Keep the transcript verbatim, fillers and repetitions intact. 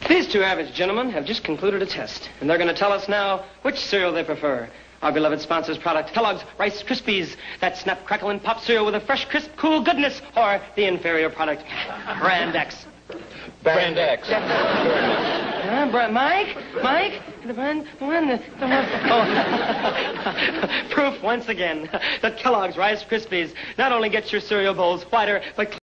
These two average gentlemen have just concluded a test, and they're going to tell us now which cereal they prefer. Our beloved sponsor's product, Kellogg's Rice Krispies, that snap, crackle, and pop cereal with a fresh, crisp, cool goodness, or the inferior product, Brand X. Brand X. Uh, Bra- Mike? Mike? The brand, the one, the, the one. Oh. Proof once again that Kellogg's Rice Krispies not only gets your cereal bowls whiter, but